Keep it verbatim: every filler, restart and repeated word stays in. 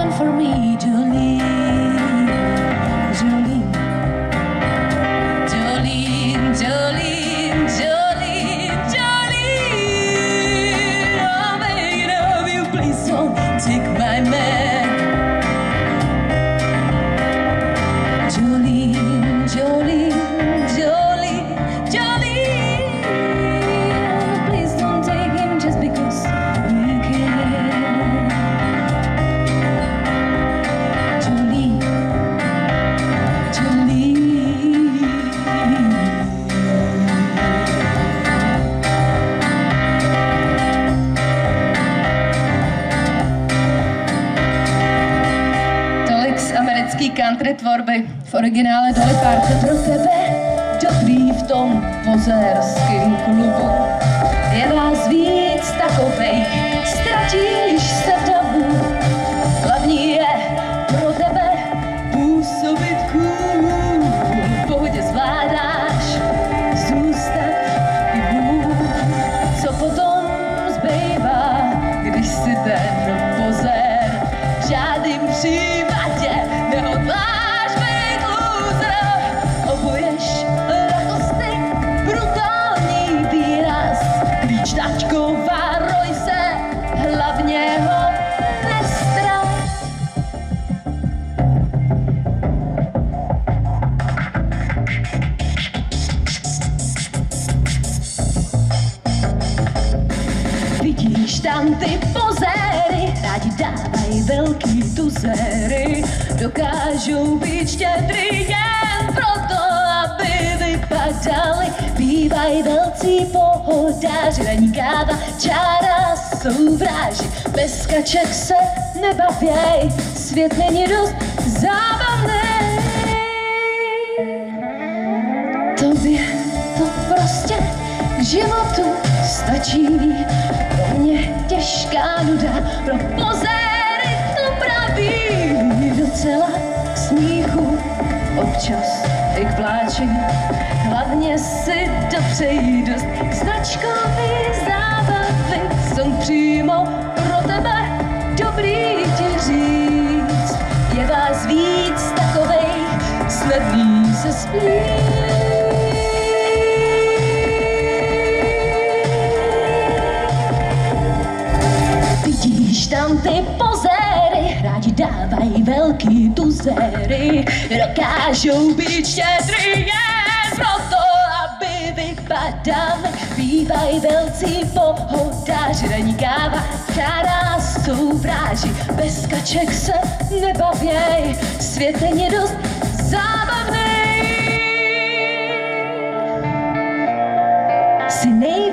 one for me, Jolene, Jolene, Jolene, Jolene, Jolene, Jolene. I'm begging of you, please don't take my man. Jolene, Jolene, Jolene, Jolene. Please don't take him just because you can. Jolene, Jolene. Tolik z americký country tvorby. V originále Dolly Parton. Pro tebe dobrý v tom pozérským klubu. Je vás víc takovejch, ztratíš se v davu. Hlavní je pro tebe působit cool. V pohodě zvládáš zůstat i hůl. Co potom zbývá, když si ten pozér v žádným případě nehodláš být loser. Obuješ rakosty, brutální výraz, klíč tačková, roj se, hlavně ho nestrach. Vidíš tam ty pozéry, rádi dávají velký tuzéry, dokážou být štědrý jen proto, aby vypadali. Bývají velcí pohodáři, není káva, čára jsou vráži. Bez kaček se nebavěj, svět není dost zábavný. Tobě to prostě k životu stačí, pro mě těžká nuda, pro pozéry to praví. Docela k smíchu, občas i k pláči, hlavně si dopřeji dost značkový zábavy. Jsem přímo pro tebe dobrý ti říct, je vás víc takovejch, snadný se splít. Vidíš tam ty pozéry, rádi dávají velký tuzéry, dokážou být štědrý jen proto, aby vypadali. Bývají velcí pohodáři, není káva, čára jsou vráži. Bez kaček se nebavěj, svět není dost zábavný. Si nej